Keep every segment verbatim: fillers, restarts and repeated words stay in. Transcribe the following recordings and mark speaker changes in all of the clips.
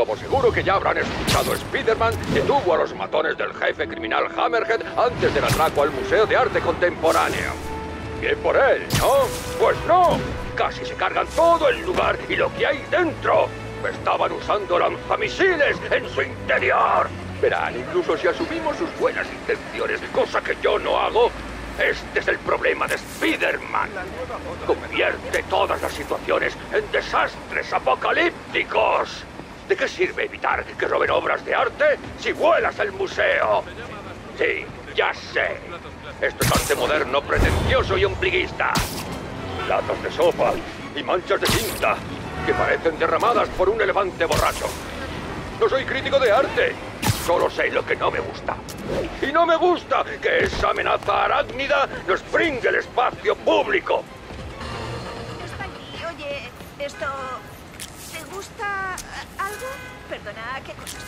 Speaker 1: Como seguro que ya habrán escuchado, Spider-Man detuvo a los matones del jefe criminal Hammerhead antes del atraco al Museo de Arte Contemporáneo. Bien por él, ¿no? Pues no. Casi se cargan todo el lugar y lo que hay dentro. Estaban usando lanzamisiles en su interior. Verán, incluso si asumimos sus buenas intenciones, cosa que yo no hago, este es el problema de Spider-Man. Convierte todas las situaciones en desastres apocalípticos. ¿De qué sirve evitar que roben obras de arte si vuelas el museo? Sí, ya sé. Esto es arte moderno, pretencioso y ombliguista. Latas de sopa y manchas de tinta que parecen derramadas por un elefante borracho. No soy crítico de arte. Solo sé lo que no me gusta. Y no me gusta que esa amenaza arácnida nos brinque el espacio público.
Speaker 2: Está aquí. Oye, esto... ¿te gusta algo? Perdona, ¿qué cosas?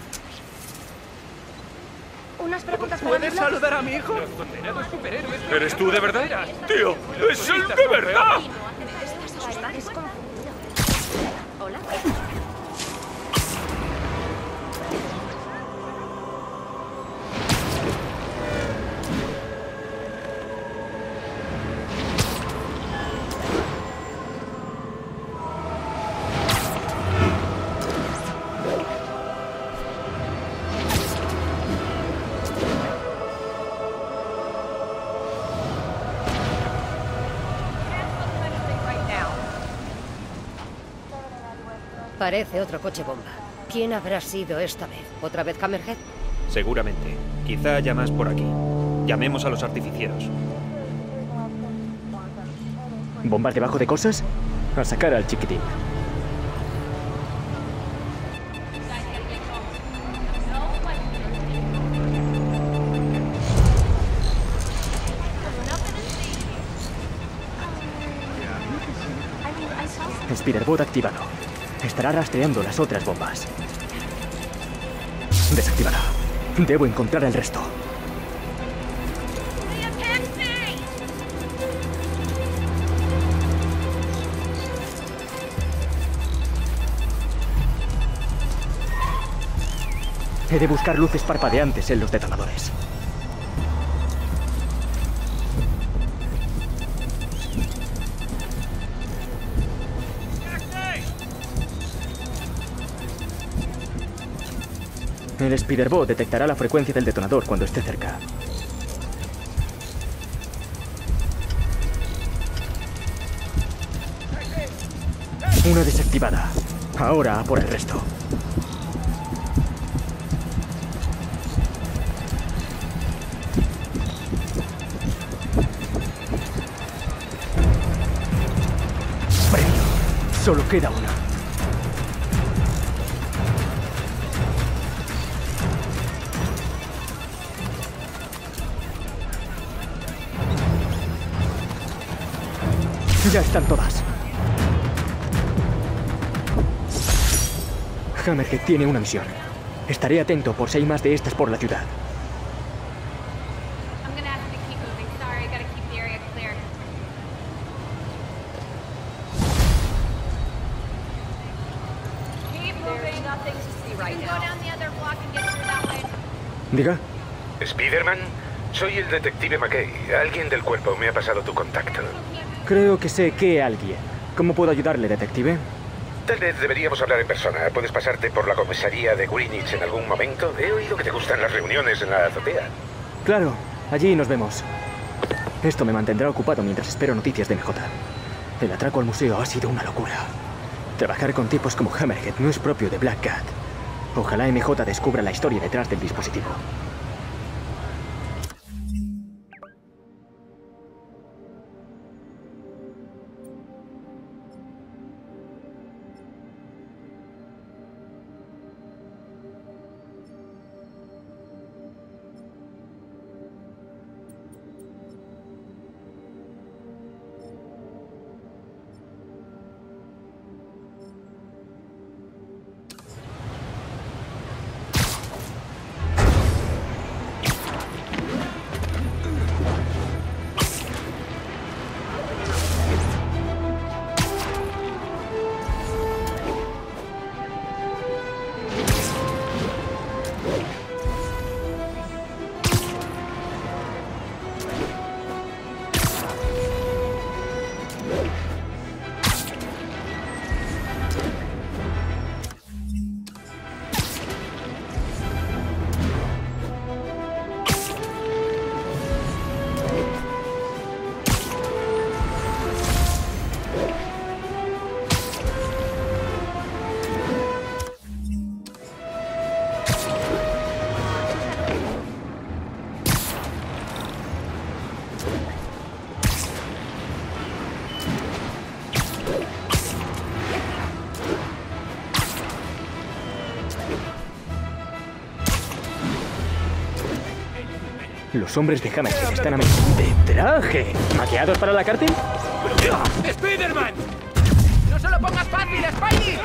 Speaker 2: Unas preguntas para
Speaker 3: ¿Puedes saludar a mi hijo?
Speaker 4: ¿Eres tú de verdad? ¡Tío! ¡Es él de verdad!
Speaker 2: Estás confundido. Hola.
Speaker 5: Parece otro coche bomba. ¿Quién habrá sido esta vez? ¿Otra vez Hammerhead?
Speaker 4: Seguramente. Quizá haya más por aquí. Llamemos a los artificieros.
Speaker 3: ¿Bombas debajo de cosas? A sacar al chiquitín. Spider-Bot activado. Estará rastreando las otras bombas. Desactivada. Debo encontrar el resto. He de buscar luces parpadeantes en los detonadores. El Spider-Bot detectará la frecuencia del detonador cuando esté cerca. Una desactivada. Ahora a por el resto. Premio. Solo queda una. Ya están todas. Hammerhead tiene una misión. Estaré atento por si hay más de estas por la ciudad. Diga.
Speaker 6: ¿Spider-Man? Soy el detective McKay. Alguien del cuerpo me ha pasado tu contacto.
Speaker 3: Creo que sé qué alguien. ¿Cómo puedo ayudarle, detective?
Speaker 6: Tal vez deberíamos hablar en persona. ¿Puedes pasarte por la comisaría de Greenwich en algún momento? He oído que te gustan las reuniones en la azotea.
Speaker 3: Claro, allí nos vemos. Esto me mantendrá ocupado mientras espero noticias de M J. El atraco al museo ha sido una locura. Trabajar con tipos como Hammerhead no es propio de Black Cat. Ojalá M J descubra la historia detrás del dispositivo. Los hombres de Hammerhead están a medio de traje. ¿Maqueados para la cárcel?
Speaker 4: ¡Spiderman!
Speaker 7: ¡No se lo pongas fácil, Spidey!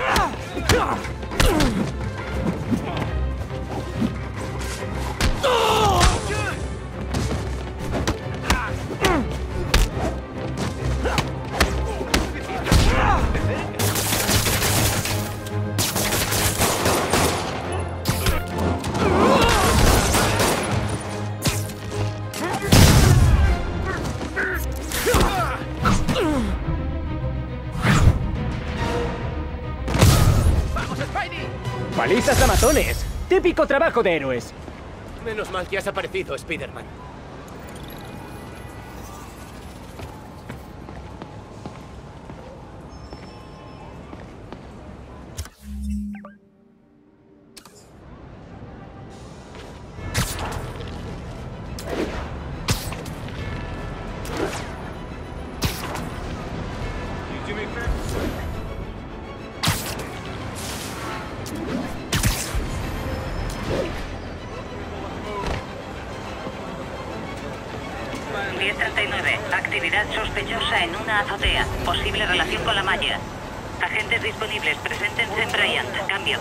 Speaker 3: ¡Palizas a matones! ¡Típico trabajo de héroes!
Speaker 7: Menos mal que has aparecido, Spiderman.
Speaker 8: diez treinta y nueve. Actividad sospechosa en una azotea. Posible relación con la malla. Agentes disponibles. Preséntense en Bryant. Cambio.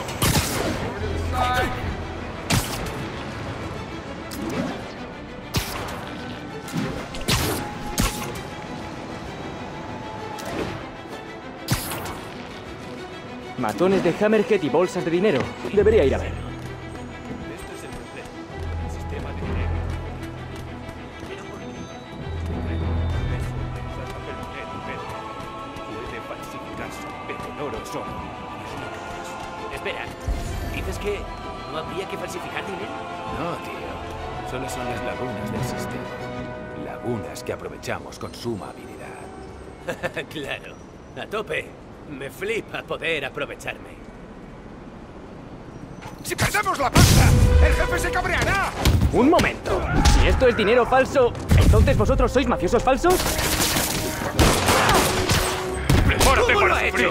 Speaker 3: Matones de Hammerhead y bolsas de dinero. Debería ir a ver.
Speaker 4: Este es el problema. El sistema de dinero. Pero por qué? Eso, usar papel moneda y verde. Puede falsificarse, pero el oro es oro. Es lo que es.
Speaker 7: Espera, ¿dices que no habría que falsificar dinero?
Speaker 9: No, tío. Solo son las lagunas del sistema. Lagunas que aprovechamos con suma habilidad.
Speaker 7: Claro, a tope. Me flipa poder aprovecharme.
Speaker 6: ¡Si perdemos la pasta! ¡El jefe se cabreará!
Speaker 3: ¡Un momento! Si esto es dinero falso, ¿entonces vosotros sois mafiosos falsos?
Speaker 4: ¡Prepárate
Speaker 7: ¿Cómo lo
Speaker 4: para
Speaker 7: ha
Speaker 4: sufrir!
Speaker 7: hecho?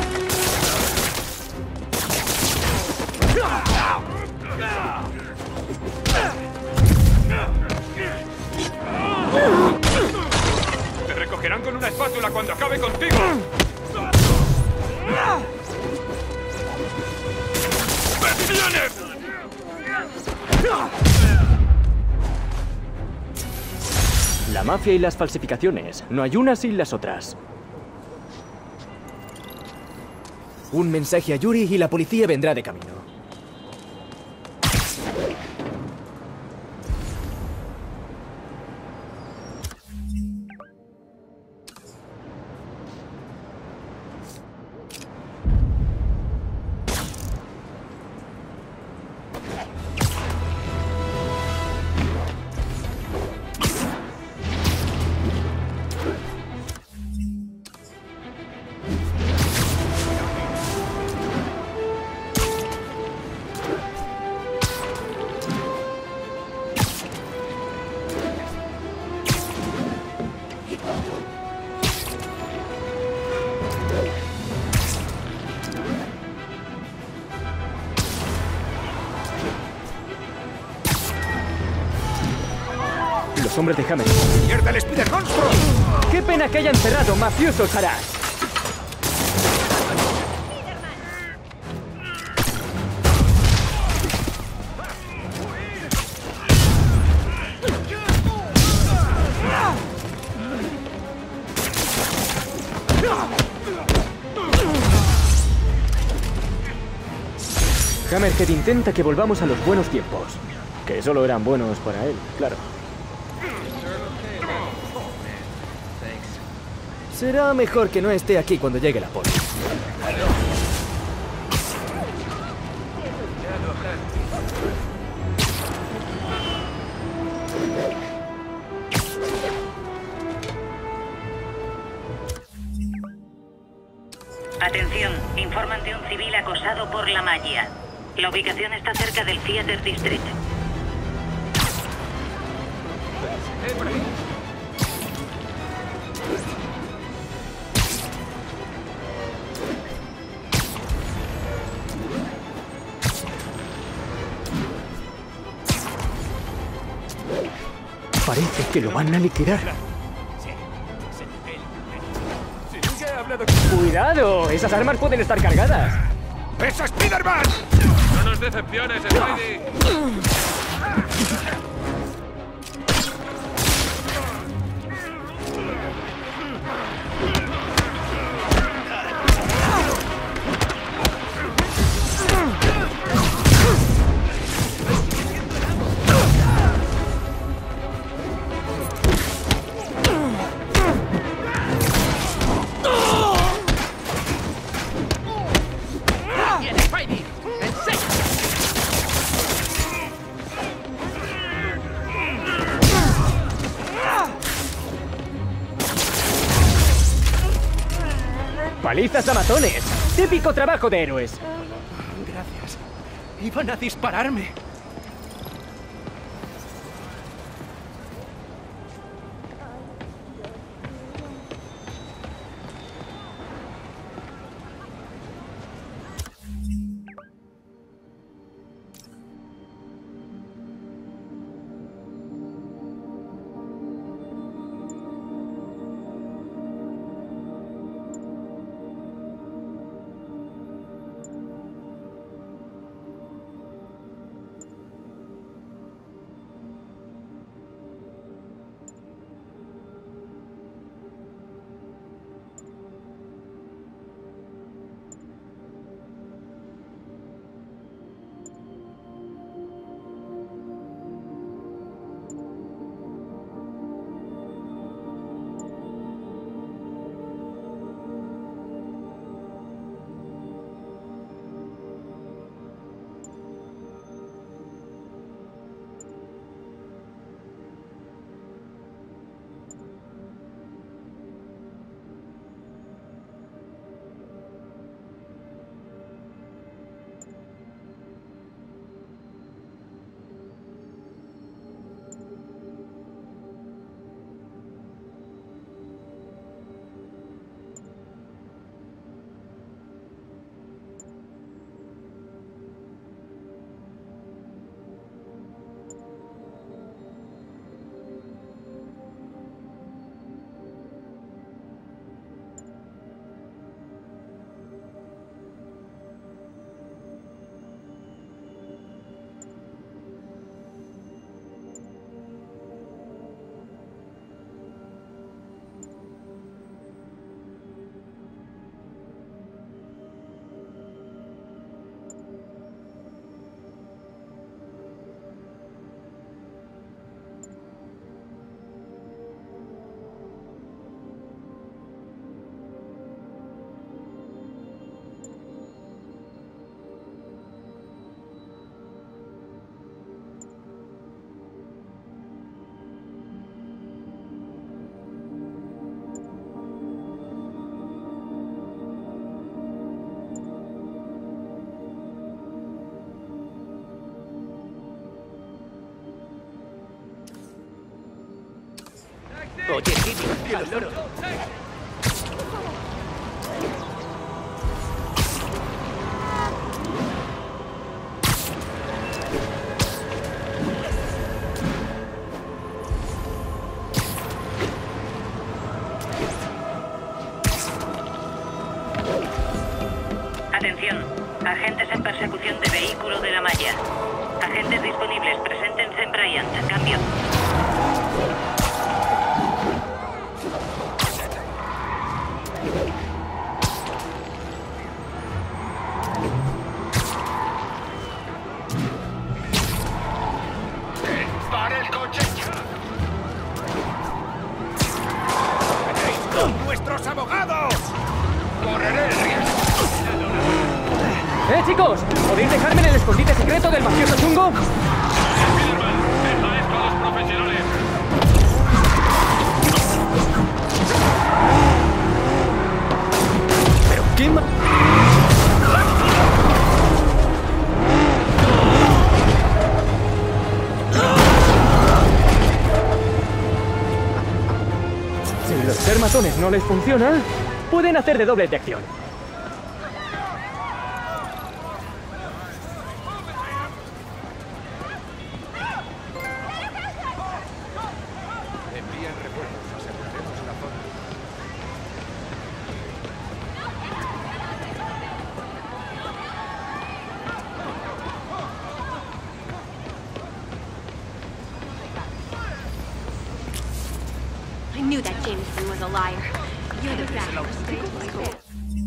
Speaker 4: ¡Te recogerán con una espátula cuando acabe contigo! ¡Viene!
Speaker 3: La mafia y las falsificaciones. No hay unas sin las otras. Un mensaje a Yuri y la policía vendrá de camino. Los hombres de Hammer.
Speaker 6: ¡Mierda, el Spider Monstruo!
Speaker 3: ¡Qué pena que hayan cerrado, mafiosos harás! Hammerhead intenta que volvamos a los buenos tiempos. Que solo eran buenos para él, claro. Será mejor que no esté aquí cuando llegue la poli.
Speaker 8: Atención, informan de un civil acosado por la malla. La ubicación está cerca del Theater District.
Speaker 3: Parece que lo van a liquidar. ¡Cuidado! Esas armas pueden estar cargadas.
Speaker 6: ¡Es Spider-Man!
Speaker 9: ¡No nos decepciones, Spidey!
Speaker 3: ¡Palizas a matones! ¡Típico trabajo de héroes!
Speaker 4: Gracias. Iban a dispararme.
Speaker 7: Oye, Jimmy, al loro.
Speaker 8: Atención, agentes en persecución de vehículo de la malla. Agentes disponibles, preséntense en Bryant. Cambio.
Speaker 6: ¡Para el coche!
Speaker 4: ¡Con nuestros abogados!
Speaker 6: ¡Correré el riesgo!
Speaker 3: ¡Eh, chicos! ¿Podéis dejarme en el escondite secreto del mafioso chungo?
Speaker 9: Spider-Man, esta es para los profesionales.
Speaker 3: ¿Pero qué ma... Si los ser matones no les funciona, pueden hacer de doble de acción.
Speaker 2: that Jameson was a liar. You're the best.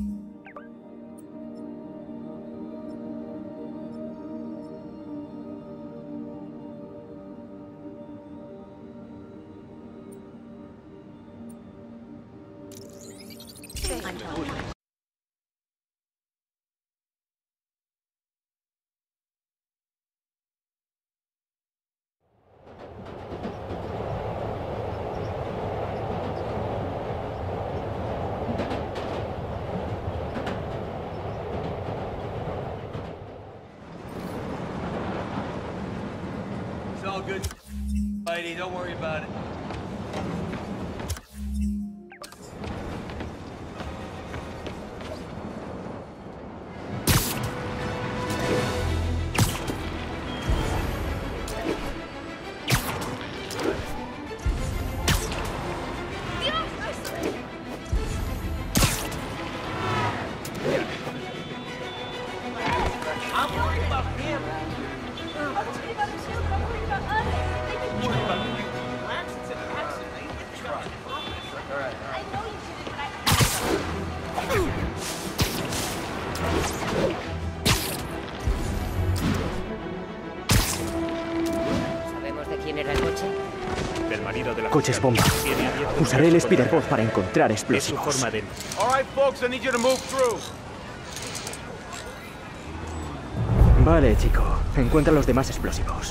Speaker 7: It's all good, Spidey. Don't worry about it. I'm worried about him. I'm worried about him too, but I'm worried about us. I'm worried about you. Lance, it's an accident. I didn't try. All right, all right. I know you did it, but
Speaker 5: I... ¿Sabemos de quién era el coche?
Speaker 4: Del marido de la
Speaker 3: Coches bomba. Usaré el Spider-Bot para encontrar
Speaker 4: Es su
Speaker 3: explosivos.
Speaker 4: forma de...
Speaker 9: All right, folks, I need you to move through.
Speaker 3: Vale, chico. Encuentra los demás explosivos.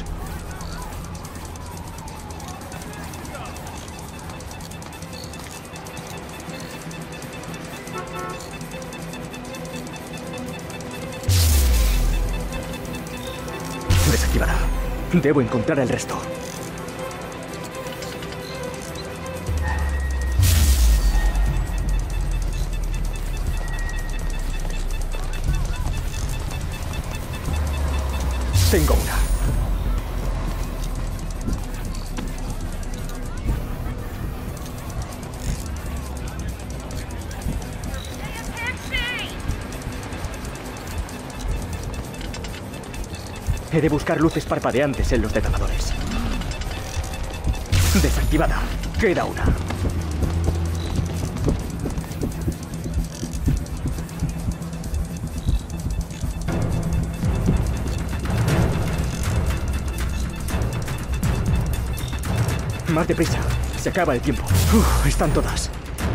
Speaker 3: Desactivada. Debo encontrar el resto. Tengo una. He de buscar luces parpadeantes en los detonadores. Desactivada. Queda una. Más deprisa. Se acaba el tiempo. Uf, están todas.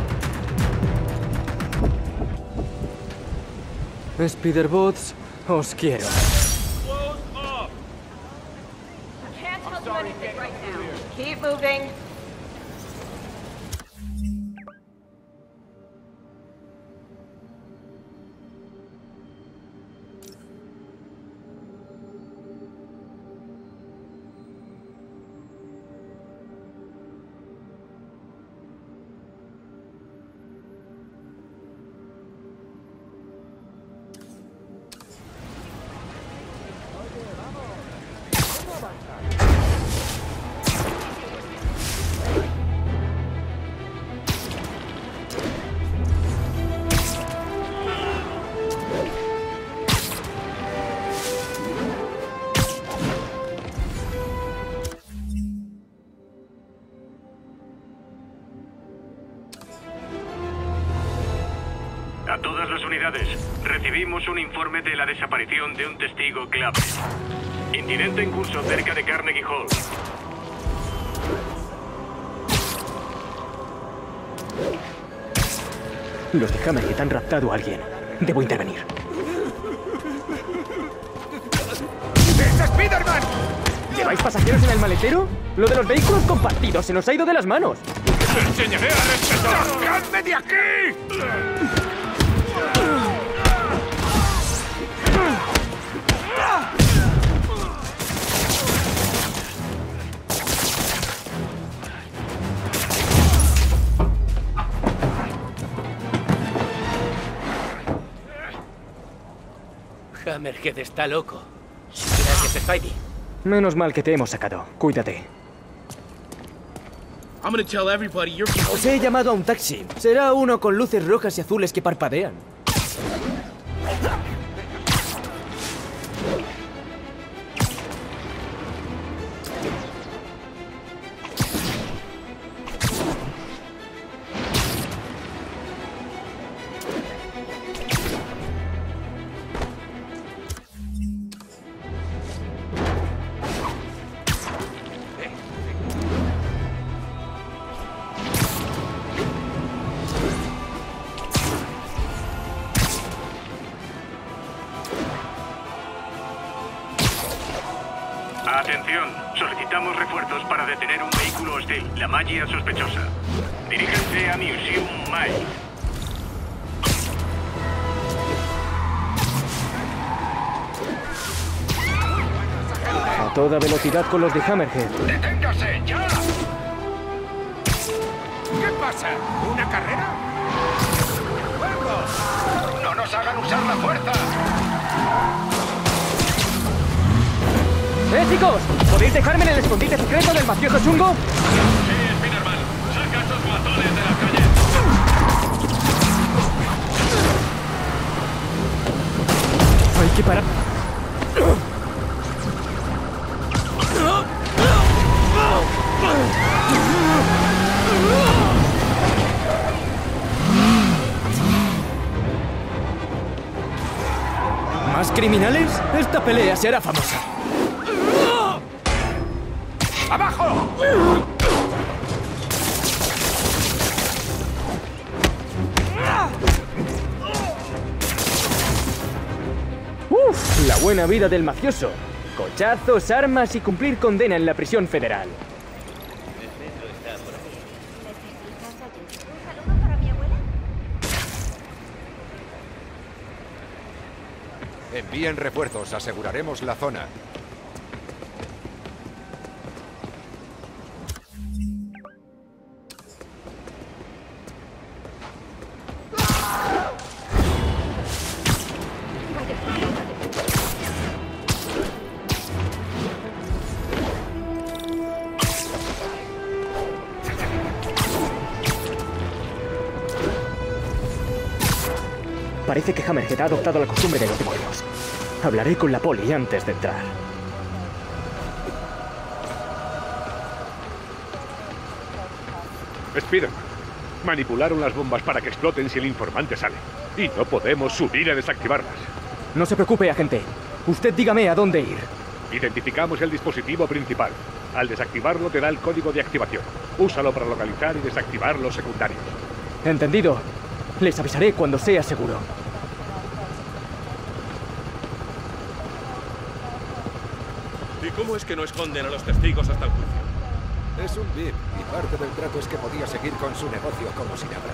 Speaker 3: Spider-Bots, os quiero.
Speaker 2: Can't tell you anything right now. Keep moving.
Speaker 10: A todas las unidades, recibimos un informe de la desaparición de un testigo clave. Incidente en curso cerca de Carnegie Hall.
Speaker 3: Los de Hammerhead han raptado a alguien. Debo intervenir.
Speaker 9: ¡Es Spider-Man!
Speaker 3: ¿Lleváis pasajeros en el maletero? Lo de los vehículos compartidos se nos ha ido de las manos.
Speaker 9: ¡Te enseñaré a respetar! ¡Sacadme de aquí!
Speaker 7: Hammerhead está loco. Gracias, Spidey.
Speaker 3: Menos mal que te hemos sacado. Cuídate.
Speaker 11: I'm gonna tell everybody you're...
Speaker 7: Os he llamado a un taxi. Será uno con luces rojas y azules que parpadean.
Speaker 10: Atención, solicitamos refuerzos para detener un vehículo hostil, la malla sospechosa. Diríjanse a Museum Mile.
Speaker 3: A toda velocidad con los de Hammerhead.
Speaker 6: ¡Deténgase, ya! ¿Qué pasa? ¿Una carrera? ¡Vamos! ¡No nos hagan usar la fuerza!
Speaker 3: ¡Eh, chicos! ¿Podéis dejarme en el escondite secreto del mafioso chungo?
Speaker 10: Sí, Spiderman. Saca a esos matones de la calle.
Speaker 3: Hay que parar. ¿Más criminales? Esta pelea será famosa.
Speaker 6: ¡Abajo!
Speaker 3: ¡Uf! La buena vida del mafioso. Cochazos, armas y cumplir condena en la prisión federal.
Speaker 7: ¿Un saludo para mi abuela?
Speaker 11: Envíen refuerzos, aseguraremos la zona.
Speaker 3: Parece que Hammerhead ha adoptado la costumbre de los demonios. Hablaré con la poli antes de entrar.
Speaker 12: Spiderman, manipularon las bombas para que exploten si el informante sale. Y no podemos subir a desactivarlas.
Speaker 3: No se preocupe, agente. Usted dígame a dónde ir.
Speaker 12: Identificamos el dispositivo principal. Al desactivarlo te da el código de activación. Úsalo para localizar y desactivar los secundarios.
Speaker 3: Entendido. Les avisaré cuando sea seguro.
Speaker 4: ¿Y cómo es que no esconden a los testigos hasta el juicio?
Speaker 11: Es un V I P y parte del trato es que podía seguir con su negocio como si nada.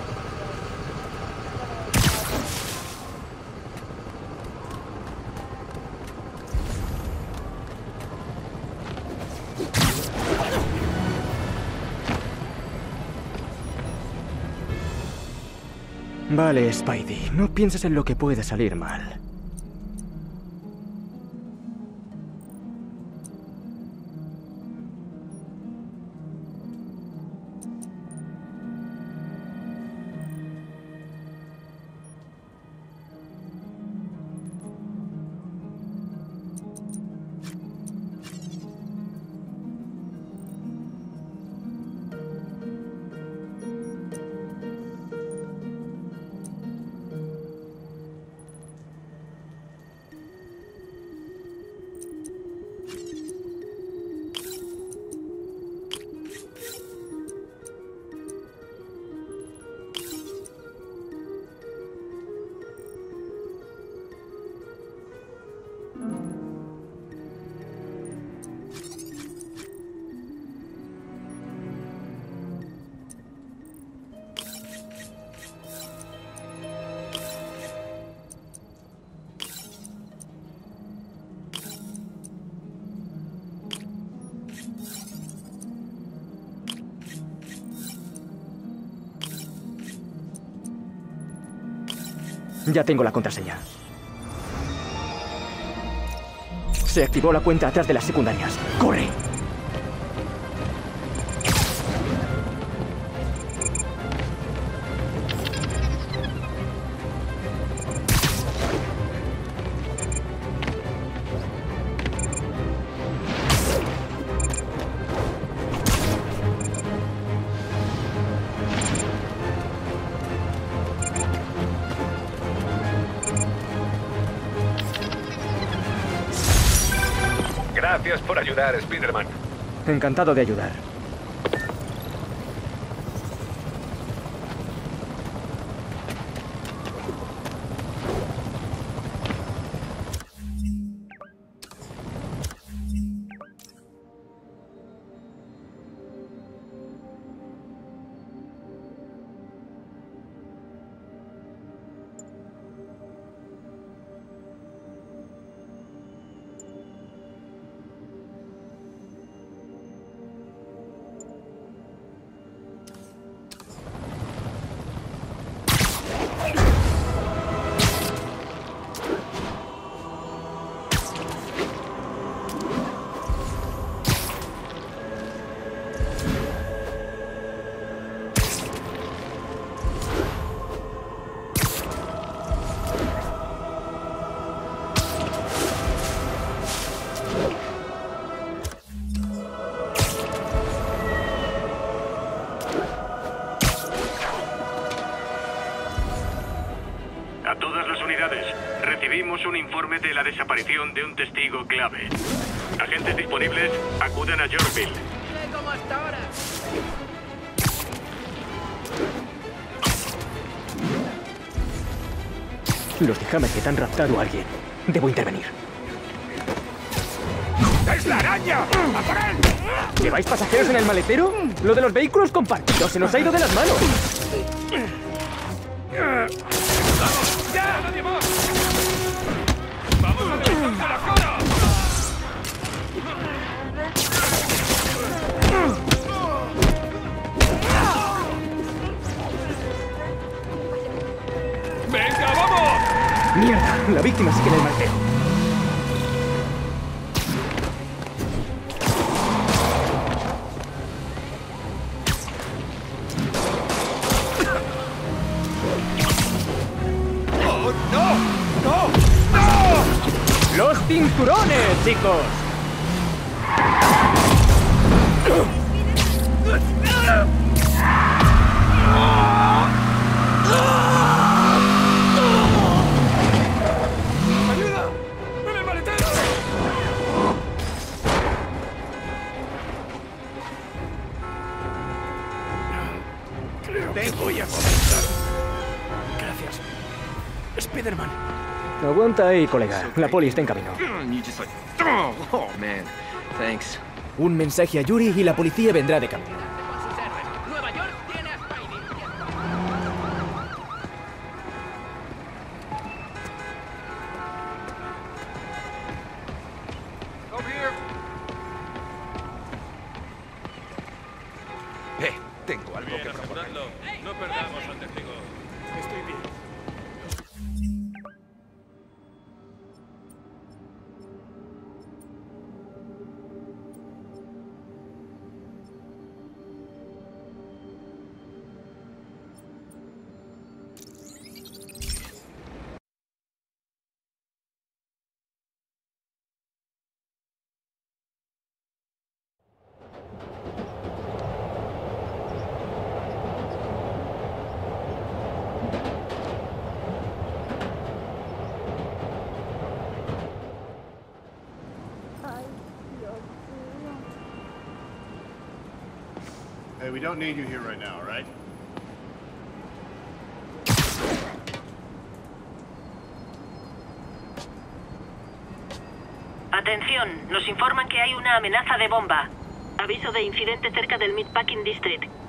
Speaker 3: Vale, Spidey. No pienses en lo que puede salir mal. Ya tengo la contraseña. Se activó la cuenta atrás de las secundarias. ¡Corre!
Speaker 6: Gracias por ayudar, Spiderman.
Speaker 3: Encantado de ayudar.
Speaker 10: la desaparición de un testigo clave. Agentes disponibles, acudan a Yorkville.
Speaker 2: Como hasta ahora.
Speaker 3: Los de Hammerhead han raptado a alguien. Debo intervenir.
Speaker 11: ¡Es la araña! ¡A por él!
Speaker 3: ¿Lleváis pasajeros en el maletero? Lo de los vehículos compartidos se nos ha ido de las manos.
Speaker 4: ¡Vamos! ¡Ya! ¡Nadie más! ¡Vamos a levantarse la cara! ¡Venga, vamos!
Speaker 3: ¡Mierda! La víctima sigue en el maletero.
Speaker 11: ¡Oh, no! ¡No! ¡No!
Speaker 3: ¡Los cinturones, chicos!
Speaker 4: ¡Ayuda! ¡En el maletero!
Speaker 11: Creo que voy a comenzar.
Speaker 4: Gracias. Spiderman.
Speaker 3: Aguanta ahí, colega. La poli está en camino.
Speaker 13: Oh, man. Thanks.
Speaker 3: Un mensaje a Yuri y la policía vendrá de camino.
Speaker 2: Nueva York tiene a Spidey.
Speaker 11: Eh, tengo algo que proponer.
Speaker 4: Aseguradlo. No perdamos al testigo. Estoy bien.
Speaker 14: Hey, we don't need you here right now, all right?
Speaker 8: Atención, nos informan que hay una amenaza de bomba. Aviso de incidente cerca del Meatpacking District.